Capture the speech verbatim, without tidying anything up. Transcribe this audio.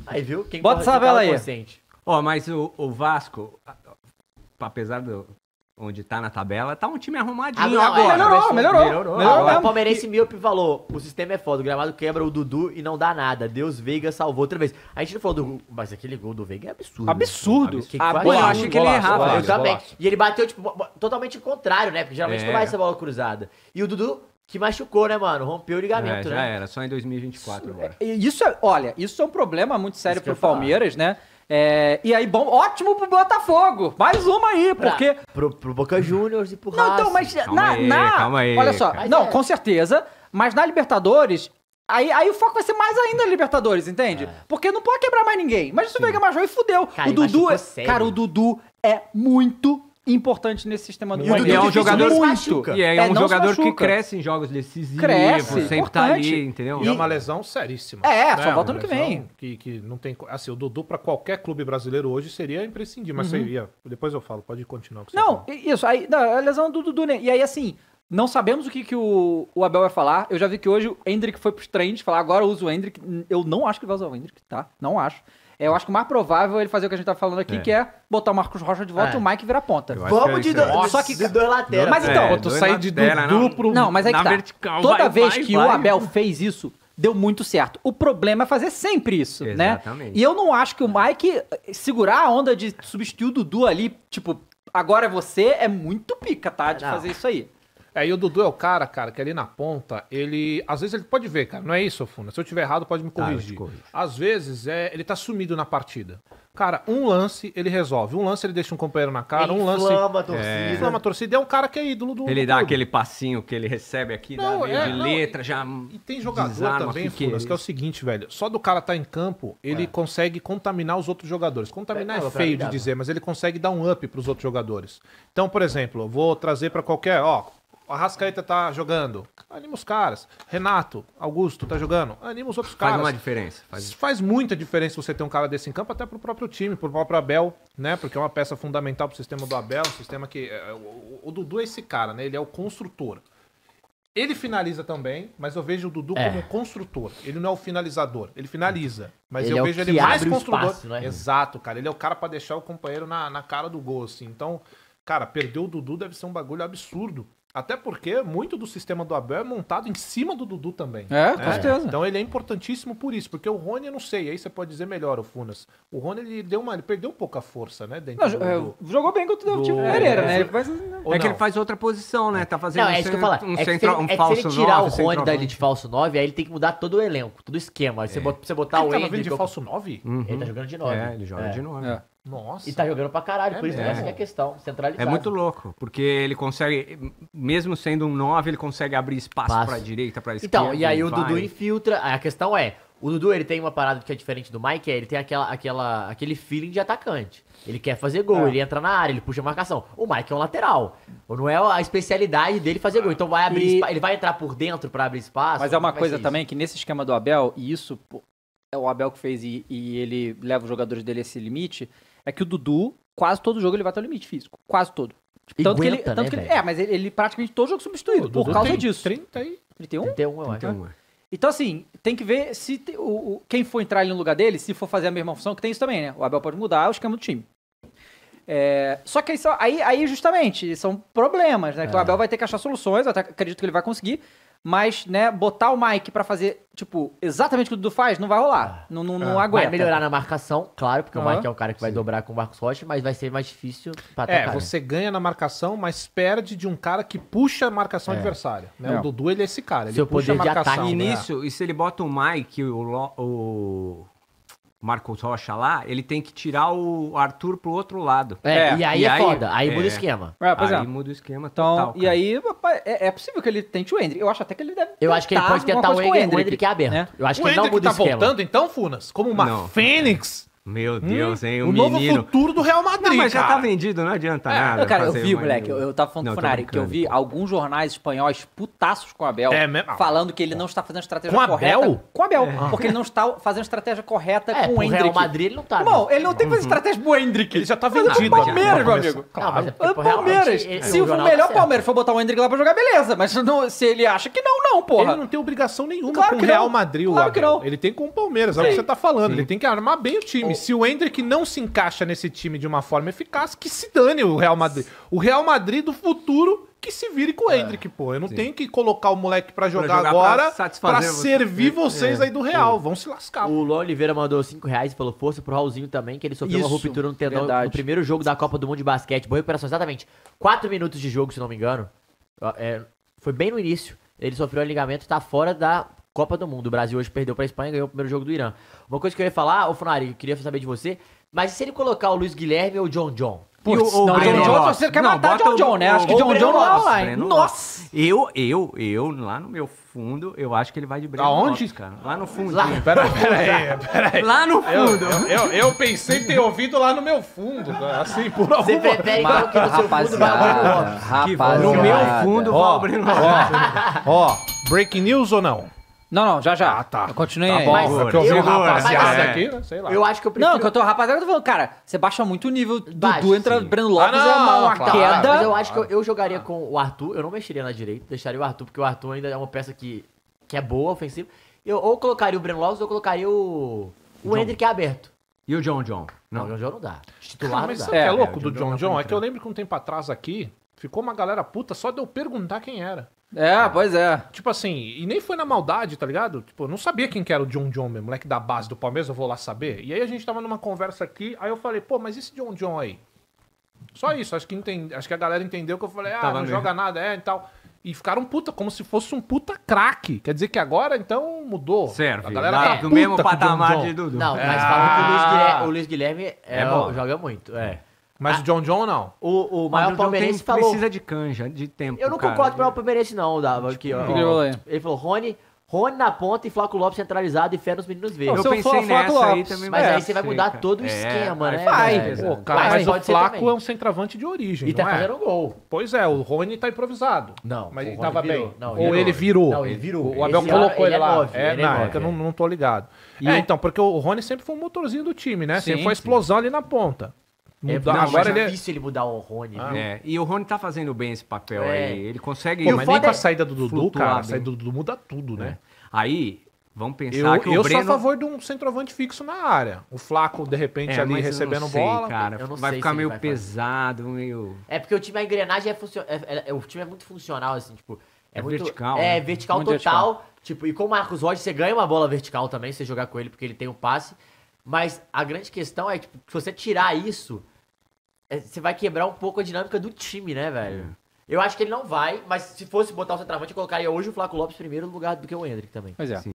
Aí, viu? Quem Bota essa tabela aí. Ó, oh, mas o, o Vasco, apesar do... onde tá na tabela, tá um time arrumadinho ah, não, agora. É, melhorou, melhorou. melhorou. melhorou. O Palmeirense míope falou, o sistema é foda, o gramado quebra o Dudu e não dá nada. Deus Veiga salvou outra vez. A gente não falou do... Mas aquele gol do Veiga é absurdo. Absurdo. Que que ah, faz? Pô, eu achei que ele errava. Eu também. E ele bateu, tipo, totalmente o contrário, né? Porque geralmente é. não vai essa bola cruzada. E o Dudu... que machucou, né, mano? Rompeu o ligamento, é, já né? Já era, só em dois mil e vinte e quatro agora. Isso é, olha, isso é um problema muito sério pro Palmeiras, né? É, e aí, bom, ótimo pro Botafogo. Mais uma aí, porque... Pra, pro, pro Boca Juniors e pro Não, Racing. então, mas calma na, aí, na... calma aí. Olha só, Mas não, é. com certeza, mas na Libertadores... Aí, aí o foco vai ser mais ainda na Libertadores, entende? É. Porque não pode quebrar mais ninguém. Mas se o Veiga machucou e fudeu. Cara, o Dudu, é, sério. cara, o Dudu é muito importante nesse sistema do E Dudu é um jogador muito. E é, é um jogador que cresce em jogos decisivos, cresce, sempre importante. tá ali, entendeu? E é uma lesão seríssima. É, né? só volta Uma ano que lesão vem. Que, que não tem... Assim, o Dudu pra qualquer clube brasileiro hoje seria imprescindível, mas Uhum. seria. Depois eu falo, pode continuar. Com Não, isso, aí, não, a lesão do Dudu, né? E aí, assim, não sabemos o que, que o, o Abel vai falar. Eu já vi que hoje o Hendrick foi pros treinos falar, agora eu uso o Hendrick. Eu não acho que ele vai usar o Hendrick, tá? Não acho. Eu acho que o mais provável é ele fazer o que a gente tá falando aqui, É. que é botar o Marcos Rocha de volta É. e o Mike virar ponta. Eu acho Vamos que de, é do, isso aí. só que de dois laterais. Mas então, É, tu dois sair de lateral, Dudu não. pro... Não, mas é que Na tá. vertical, Toda vai, vez vai, que vai. o Abel fez isso, deu muito certo. O problema é fazer sempre isso, né? Exatamente. E eu não acho que o Mike segurar a onda de substituir o Dudu ali, tipo, agora é você, é muito pica, tá? De Não. fazer isso aí. É, e o Dudu é o cara, cara, que ali na ponta, ele... Às vezes ele pode ver, cara, não é isso, Funa? Se eu tiver errado, pode me Tá, eu te corrigir. corrijo. Às vezes, é, ele tá sumido na partida. Cara, um lance, ele resolve. Um lance, ele deixa um companheiro na cara. Ele um lance... inflama a torcida. Ele inflama a torcida. É um cara que é ídolo do Ele do dá clube. aquele passinho que ele recebe aqui, Não, dá meio é, de não, letra, já E tem jogador desarma, também, fique- Funas, que é o seguinte, velho. Só do cara tá em campo, ele É. consegue contaminar os outros jogadores. Contaminar É, não, é feio de pra- dizer, mas ele consegue dar um up pros outros jogadores. Então, por exemplo, eu vou trazer pra qualquer... Ó, a Arrascaeta tá jogando. Anima os caras. Renato, Augusto tá jogando. Anima os outros faz caras. uma diferença. Faz... Faz muita diferença você ter um cara desse em campo, até pro próprio time, pro próprio Abel, né? Porque é uma peça fundamental pro sistema do Abel, um sistema que... é, o, o Dudu é esse cara, né? Ele é o construtor. Ele finaliza também, mas eu vejo o Dudu É. como construtor. Ele não é o finalizador, ele finaliza. Mas Ele eu é o vejo que ele mais abre o construtor. espaço, né? Exato, cara. Ele é o cara pra deixar o companheiro na, na cara do gol, assim. Então, cara, perder o Dudu deve ser um bagulho absurdo. Até porque muito do sistema do Abel é montado em cima do Dudu também. É, com né? certeza. Então ele é importantíssimo por isso. Porque o Rony, eu não sei, aí você pode dizer melhor, o Funas. O Rony, ele, deu uma, ele perdeu um pouco a força, né? Dentro Não, do, é, do- jogou bem contra o do- time do Pereira, é, né? é. Ele faz- ou É que não. ele faz outra posição, né? Tá fazendo Não, é um, isso que eu falar. um, é que se centro, ele, um é que se falso ele tirar nove, o Rony centroavante. dali de falso nove, aí ele tem que mudar todo o elenco, todo o esquema. Aí você, bota, você botar Ele o tava vindo Hendrick... de falso nove? Uhum. Ele tá jogando de nove. É, ele joga É. de nove. É. Nossa. E tá jogando pra caralho, por É isso que mesmo. essa que é a questão, centralizado. É muito louco, porque ele consegue, mesmo sendo um nove, ele consegue abrir espaço Passo. pra direita, pra esquerda. Então, e aí o vai. Dudu infiltra. A questão é, o Dudu ele tem uma parada que é diferente do Mike, é ele tem aquela, aquela, aquele feeling de atacante. Ele quer fazer gol, É. ele entra na área, ele puxa a marcação. O Mike é um lateral. Não é a especialidade dele fazer gol. Então vai abrir E- espa- ele vai entrar por dentro pra abrir espaço. Mas é uma como vai coisa ser também que nesse esquema do Abel, e isso pô, é o Abel que fez e, e ele leva os jogadores dele a esse limite, é que o Dudu, quase todo jogo ele vai até o limite físico. Quase todo. E Tanto que ele, aguenta, tanto né, que ele- velho? é, mas ele, ele praticamente todo jogo substituído, O por Dudu causa tem disso. trinta e... trinta e um? trinta e um, eu acho. Então, é. Então, assim, tem que ver se te- o, o- quem for entrar ali no lugar dele, se for fazer a mesma função, que tem isso também, né? O Abel pode mudar o esquema do time. É, só que aí, só- aí, aí, justamente, são problemas, né? Que o É. Abel vai ter que achar soluções, eu até acredito que ele vai conseguir, mas, né, botar o Mike pra fazer, tipo, exatamente o que o Dudu faz, não vai rolar. Não, não, não É. aguenta. Vai melhorar na marcação, claro, porque o Aham. Mike é o cara que vai dobrar com o Marcos Rocha, mas vai ser mais difícil pra É, atacar. né? você ganha na marcação, mas perde de um cara que puxa a marcação É. adversária. Né? É. O Dudu, ele é esse cara. Ele Seu puxa poder de a marcação. ataque, E né? nisso, e se ele bota o Mike, o, Lo- o Marcos Rocha lá, ele tem que tirar o Arthur pro outro lado. É, É, e aí e é aí- foda, aí é. muda o esquema. É, pois Aí é. muda o esquema Então, total, e cara. aí, rapaz, é, é possível que ele tente o Hendrick. Eu acho até que ele deve Eu acho que ele pode alguma tentar o coisa com Hendrick, o Hendrick é aberto. né? Eu acho O que ele não Hendrick muda tá o esquema. voltando, então, Funas? Como uma Não. fênix Meu Deus, hein? O, o novo menino. futuro do Real Madrid, Não, mas já cara. tá vendido, não adianta nada. Cara, eu fazer vi, mais moleque, um. eu, eu tava falando Não, pro tô Funari que eu brincando, vi pô. alguns jornais espanhóis putaços com o Abel, É mesmo? falando que ele não está fazendo a estratégia Com o correta. Abel? Com o Abel, porque ele não está fazendo a estratégia correta É, com o pro Endrick. Real Madrid ele não tá. Irmão, mesmo. ele não tem que fazer estratégia pro Endrick. Ele já tá Mas é vendido. pro já. Palmeiras, meu Começa- amigo. Não, mas é É porque o pro Real Palmeiras. Madrid, ele- Se o o jornal melhor tá Palmeiras for botar o Endrick lá pra jogar, beleza. Mas não- se ele acha que não, não, porra. Ele não tem obrigação nenhuma Claro com o que Real não. Madrid, o Claro que Abel. não. Ele tem com o Palmeiras, é o que você tá falando. Ele tem que armar bem o time. Se o Endrick não se encaixa nesse time de uma forma eficaz, que se dane o Real Madrid. O Real Madrid do futuro que se vire com o Endrick, pô. Eu não tenho que colocar o moleque pra jogar, jogar agora pra pra, satisfazer você. servir vocês É. aí do Real. Vão se lascar. O Luan Oliveira mandou cinco reais e falou força pro Raulzinho também, que ele sofreu uma Isso, ruptura no tendão verdade. no primeiro jogo da Copa do Mundo de Basquete. Boa recuperação, exatamente. Quatro minutos de jogo, se não me engano. É, foi bem no início. Ele sofreu um ligamento e tá fora da Copa do Mundo. O Brasil hoje perdeu pra Espanha e ganhou o primeiro jogo do Irã. Uma coisa que eu ia falar, ô Funari, eu queria saber de você, mas e se ele colocar o Luiz Guilherme ou o John John? E o- Putz, o não, Breno John John, Lopes. você quer Não, matar bota John o- John, né? Acho que o John Breno John não é Lopes, online. Breno Nossa! Eu, eu, eu, lá no meu fundo, eu acho que ele vai de Breno Aonde? Lopes, cara. Lá no fundo. Lá. Pera aí, pera aí, pera aí. Lá no Eu, fundo. eu, eu, eu pensei ter ouvido lá no meu fundo, assim, por alguma... Você prefere então que no seu fundo vai o Breno Lopes? Rapaziada. No meu fundo vai Ó, o Breno Lopes. ó, ó, breaking news ou não? Não, não, já já. Ah, tá. Eu continuei Tá aí. bom, Mas é que eu vi eu- um rapaziada mas, é. aqui, né? Sei lá. Eu acho que eu prefiro... Não, que eu tô, rapaziada, eu tô falando, cara, você baixa muito o nível. Baixa, Dudu entra sim. Breno Lopes, Ah, é uma, não, uma claro. queda. Mas eu acho que eu, eu jogaria com o Arthur, eu não mexeria na direita, deixaria o Arthur, porque o Arthur ainda é uma peça que, que é boa, ofensiva. Eu ou colocaria o Breno Lopes ou colocaria o, o Hendrick aberto. E o John John? Não, Não. o John não dá. Titular Cara, não mas dá. sabe o que é É, louco é, do o John John John John? tá É que eu lembro que um tempo atrás aqui, ficou uma galera puta só de eu perguntar quem era. É, pois é. Tipo assim, e nem foi na maldade, tá ligado? Tipo, eu não sabia quem que era o John John mesmo, moleque da base do Palmeiras, eu vou lá saber. E aí a gente tava numa conversa aqui, aí eu falei, pô, mas esse John John aí? Só isso, acho que, entendi, acho que a galera entendeu que eu falei, ah, Tava não mesmo. joga nada, é, e tal. E ficaram puta, como se fosse um puta craque. Quer dizer que agora, então, mudou. Serve. A galera Dá tá do puta mesmo com o John patamar John. de Dudu. Não, mas Ah. falam que o Luiz Guilherme, o Luiz Guilherme é, É bom. joga muito, é. Mas o John John não. O, o Mas maior o John palmeirense tem- falou... precisa de canja, de tempo. Eu não cara. concordo com o maior palmeirense não, Dava, aqui, ó. O que ele falou aí? Ele falou, Rony, Rony na ponta e Flaco Lopes centralizado e fé nos meninos verdes. Eu Se eu pensei for Flaco nessa aí Lopes, também. Mas É, aí você vai sei, mudar cara. todo o É, esquema, aí né? vai. velho? Pô, cara, Mas mas, pode o ser Flaco também. é um centroavante de origem, E tá não é? fazendo gol. Pois é, o Rony tá improvisado. Não, Mas o ele Rony tava virou. bem. Não, Ou virou. ele virou. Não, ele virou. O Abel Esse colocou ano ele, lá. nove, é, ele não, nove. é que eu não, não tô ligado. E é, o- então, porque o Rony sempre foi um motorzinho do time, né? Sim, sempre foi a sim. explosão ali na ponta. É, Muda- não, agora mas ele é é... difícil ele mudar o Rony. viu? É, e o Rony tá fazendo bem esse papel É. aí. Ele consegue. Pô, E o mas foda nem com a é saída do Dudu, flutuar cara, a bem. saída do Dudu muda tudo, né? Aí, vamos pensar Eu, que o eu Breno... sou a favor de um centroavante fixo na área. O Flaco, de repente, É, ali mas eu recebendo não sei, bola. cara. Eu não vai sei ficar se ele meio vai fazer. pesado, meio... É porque o time, a engrenagem é, funcio... é, é- é- o time é muito funcional, assim, tipo... É, É muito, vertical, É, né? vertical Muito total. Tipo, e com o Marcos Rocha, você ganha uma bola vertical também, se você jogar com ele, porque ele tem o passe. Mas a grande questão é, tipo, se você tirar isso, é, você vai quebrar um pouco a dinâmica do time, né, velho? Eu acho que ele não vai, mas se fosse botar o centroavante, eu colocaria hoje o Flaco Lopes primeiro no lugar do que o Hendrick também. Pois é. Sim.